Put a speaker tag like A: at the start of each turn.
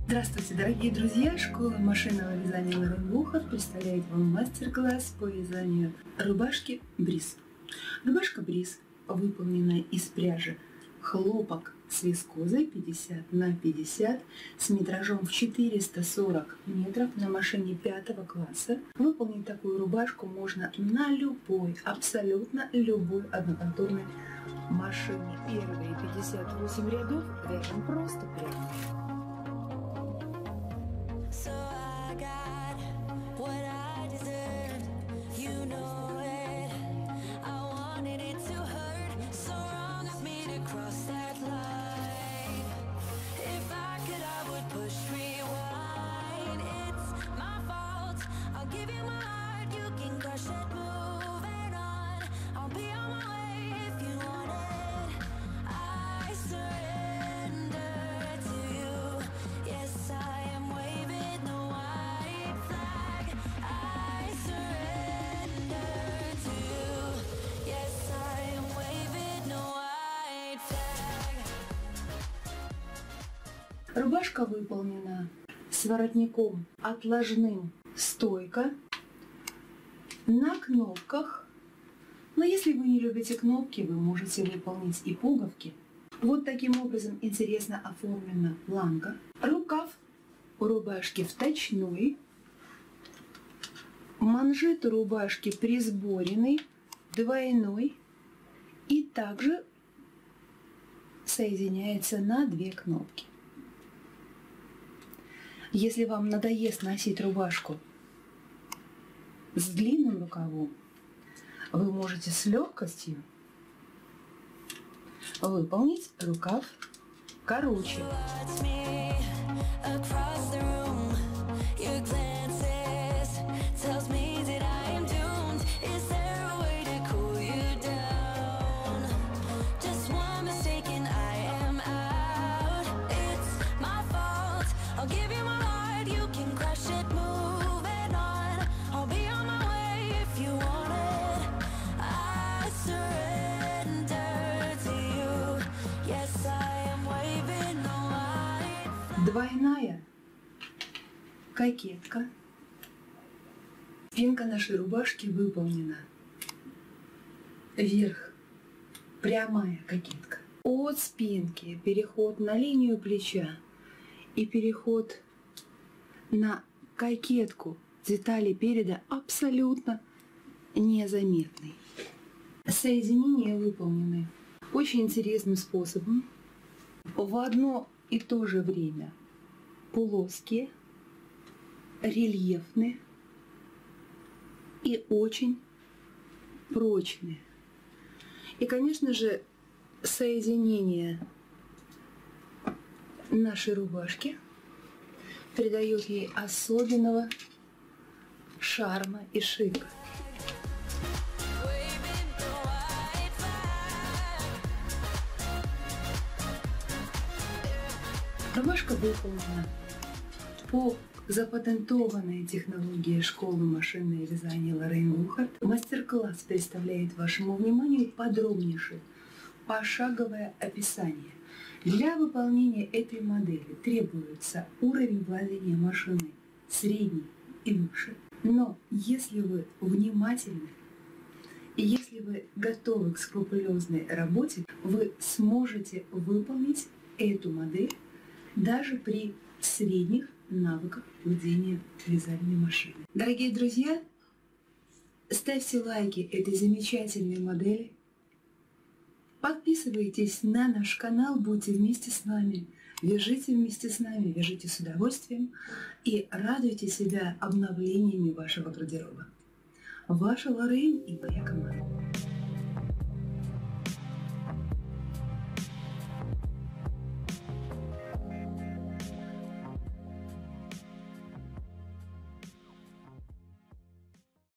A: Здравствуйте, дорогие друзья! Школа машинного вязания Лорен Бухарт представляет вам мастер-класс по вязанию рубашки бриз. Рубашка бриз выполнена из пряжи хлопок с вискозой 50 на 50 с метражом в 440 метров на машине 5 класса. Выполнить такую рубашку можно на любой, абсолютно любой одноконтурной машине. Первые 58 рядов вяжем просто прямо. Рубашка выполнена с воротником отложным стойка на кнопках. Но если вы не любите кнопки, вы можете выполнить и пуговки. Вот таким образом интересно оформлена планка. Рукав у рубашки вточной. Манжет у рубашки присборенный, двойной. И также соединяется на 2 кнопки. Если вам надоест носить рубашку с длинным рукавом, вы можете с легкостью выполнить рукав короче. Двойная кокетка. Спинка нашей рубашки выполнена. Вверх прямая кокетка. От спинки переход на линию плеча и переход на кокетку детали переда абсолютно незаметный. Соединения выполнены очень интересным способом. В одно и то же время плоские, рельефные и очень прочные. И, конечно же, соединение нашей рубашки придает ей особенного шарма и шика. Рубашка выполнена по запатентованной технологии школы машинного вязания Лорен Бухарт. Мастер-класс представляет вашему вниманию подробнейшее пошаговое описание. Для выполнения этой модели требуется уровень владения машиной средний и выше. Но если вы внимательны и если вы готовы к скрупулезной работе, вы сможете выполнить эту модель даже при средних навыках владения вязальной машиной. Дорогие друзья, ставьте лайки этой замечательной модели. Подписывайтесь на наш канал, будьте вместе с нами, вяжите вместе с нами, вяжите с удовольствием и радуйте себя обновлениями вашего гардероба. Ваша Лорен и моя команда.